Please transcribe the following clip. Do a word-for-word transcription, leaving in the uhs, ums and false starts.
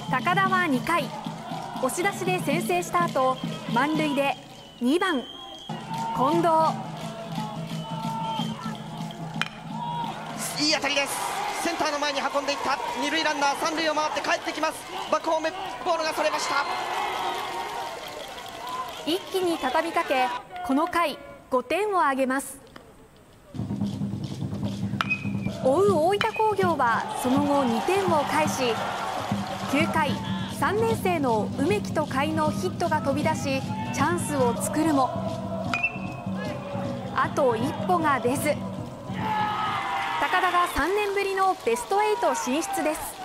高田はにかい、押し出しで先制した後、満塁でにばん近藤。 いい当たりです。センターの前に運んでいった。二塁ランナー三塁を回って帰ってきます。バックホーム、ボールがそれました。 一気に畳みかけ、この回ごてんを挙げます。追う大分工業はその後にてんを返し、きゅうかいさんねん生の梅木と甲斐のヒットが飛び出しチャンスを作るもあと一歩が出ず、高田がさんねんぶりのベストエイト進出です。